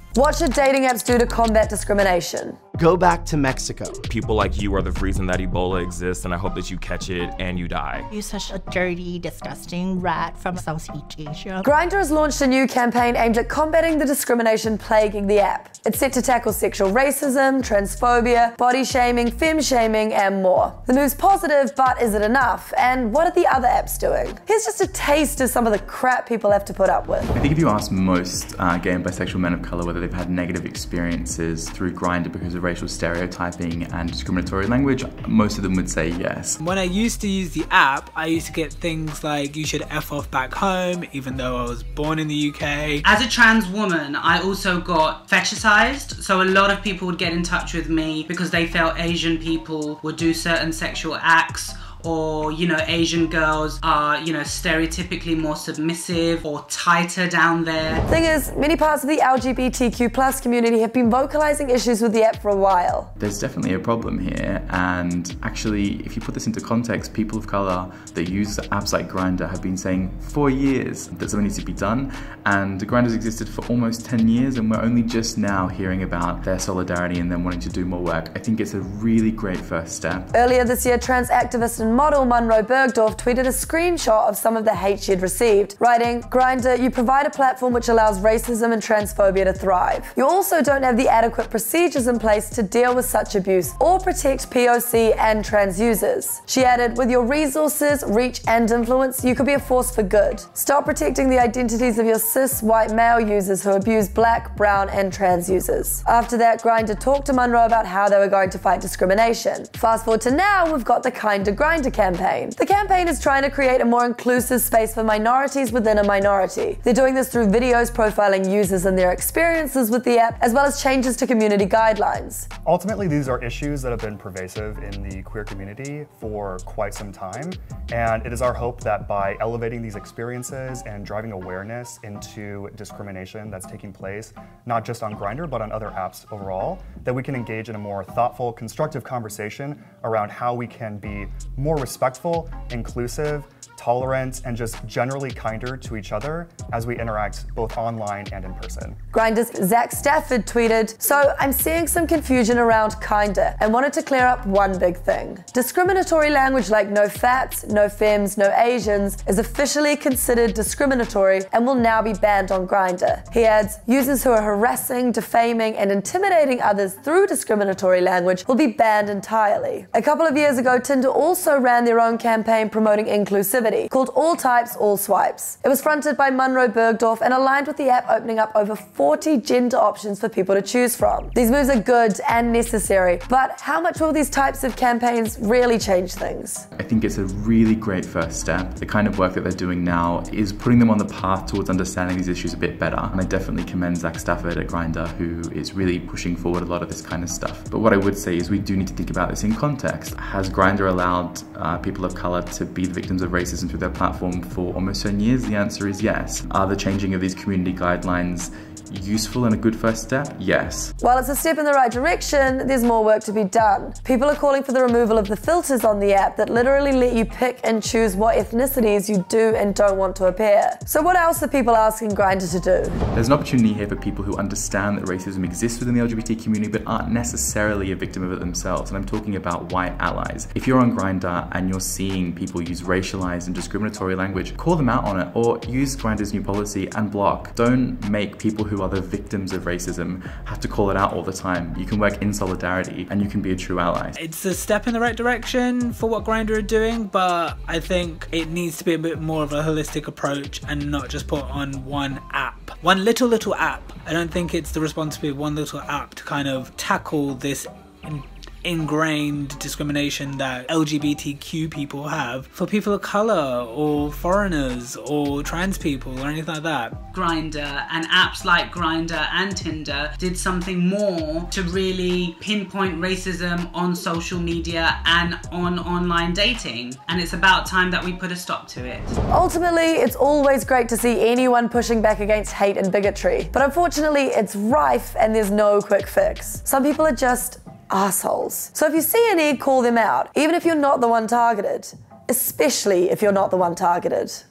What should dating apps do to combat discrimination? Go back to Mexico. People like you are the reason that Ebola exists, and I hope that you catch it and you die. You're such a dirty, disgusting rat from Southeast Asia. Grindr has launched a new campaign aimed at combating the discrimination plaguing the app. It's set to tackle sexual racism, transphobia, body shaming, femme shaming, and more. The move's positive, but is it enough? And what are the other apps doing? Here's just a taste of some of the crap people have to put up with. I think if you ask most gay and bisexual men of colour whether they've had negative experiences through Grindr because of racial stereotyping and discriminatory language, most of them would say yes. When I used to use the app, I used to get things like, you should F off back home, even though I was born in the UK. As a trans woman, I also got fetishized, so a lot of people would get in touch with me because they felt Asian people would do certain sexual acts, or, you know, Asian girls are, you know, stereotypically more submissive or tighter down there. Thing is, many parts of the LGBTQ+ community have been vocalizing issues with the app for a while. There's definitely a problem here, and actually, if you put this into context, people of colour that use apps like Grindr have been saying for years that something needs to be done, and Grindr's existed for almost 10 years, and we're only just now hearing about their solidarity and them wanting to do more work. I think it's a really great first step. Earlier this year, trans activist and model Monroe Bergdorf tweeted a screenshot of some of the hate she had received, writing, "Grindr, you provide a platform which allows racism and transphobia to thrive. You also don't have the adequate procedures in place to deal with such abuse or protect POC and trans users." She added, "With your resources, reach, and influence, you could be a force for good. Stop protecting the identities of your cis white male users who abuse black, brown, and trans users." After that, Grindr talked to Monroe about how they were going to fight discrimination. Fast forward to now, we've got the Kinda Grindr campaign. The campaign is trying to create a more inclusive space for minorities within a minority. They're doing this through videos profiling users and their experiences with the app, as well as changes to community guidelines. Ultimately, these are issues that have been pervasive in the queer community for quite some time, and it is our hope that by elevating these experiences and driving awareness into discrimination that's taking place, not just on Grindr, but on other apps overall, that we can engage in a more thoughtful, constructive conversation around how we can be more respectful, inclusive, tolerant, and just generally kinder to each other as we interact both online and in person. Grindr's Zach Stafford tweeted, "So I'm seeing some confusion around Kinda and wanted to clear up one big thing. Discriminatory language like no fats, no femmes, no Asians is officially considered discriminatory and will now be banned on Grindr." He adds, "Users who are harassing, defaming, and intimidating others through discriminatory language will be banned entirely." A couple of years ago, Tinder also ran their own campaign promoting inclusivity, called All Types, All Swipes. It was fronted by Monroe Bergdorf and aligned with the app opening up over 40 gender options for people to choose from. These moves are good and necessary, but how much will these types of campaigns really change things? I think it's a really great first step. The kind of work that they're doing now is putting them on the path towards understanding these issues a bit better, and I definitely commend Zach Stafford at Grindr, who is really pushing forward a lot of this kind of stuff. But what I would say is we do need to think about this in context. Has Grindr allowed people of colour to be the victims of racism through their platform for almost 10 years? The answer is yes. Are the changing of these community guidelines useful and a good first step? Yes. While it's a step in the right direction, there's more work to be done. People are calling for the removal of the filters on the app that literally let you pick and choose what ethnicities you do and don't want to appear. So what else are people asking Grindr to do? There's an opportunity here for people who understand that racism exists within the LGBT community but aren't necessarily a victim of it themselves, and I'm talking about white allies. If you're on Grindr and you're seeing people use racialized and discriminatory language, call them out on it, or use Grindr's new policy and block. Don't make people who are the victims of racism have to call it out all the time. You can work in solidarity and you can be a true ally. It's a step in the right direction for what Grindr are doing, but I think it needs to be a bit more of a holistic approach and not just put on one app. One little app. I don't think it's the responsibility of one little app to kind of tackle this ingrained discrimination that LGBTQ people have for people of colour or foreigners or trans people or anything like that. Grindr and apps like Grindr and Tinder did something more to really pinpoint racism on social media and on online dating, and it's about time that we put a stop to it. Ultimately, it's always great to see anyone pushing back against hate and bigotry, but unfortunately it's rife and there's no quick fix. Some people are just assholes. So if you see a need, call them out, even if you're not the one targeted, especially if you're not the one targeted.